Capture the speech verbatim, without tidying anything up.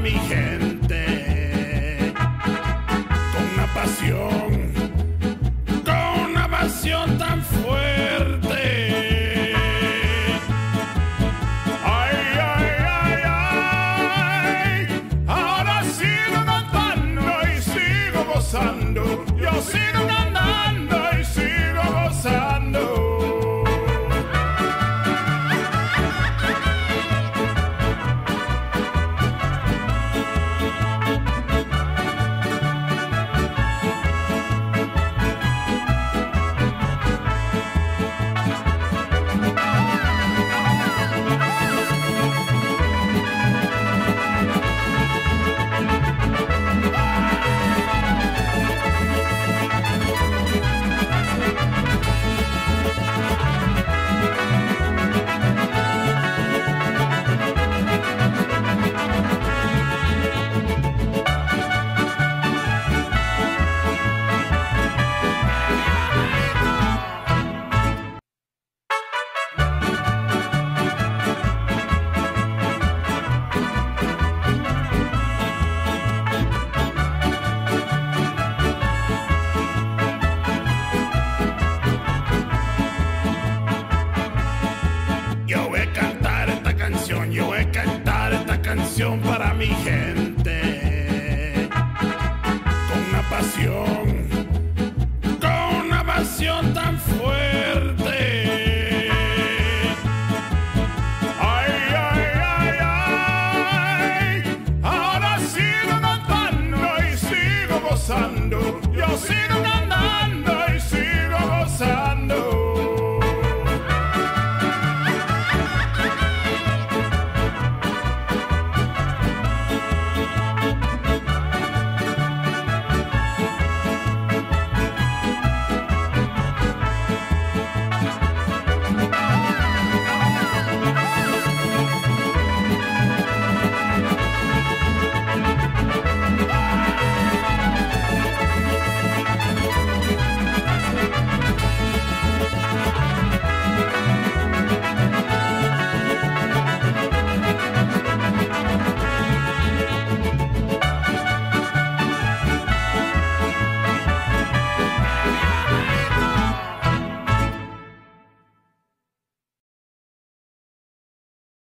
mi gente, con una pasión, con una pasión tan fuerte. Ay, ay, ay, ay, ahora sigo cantando y sigo gozando, yo sigo cantando y sigo gozando. Yo voy a cantar esta canción, yo voy a cantar esta canción para mi gente.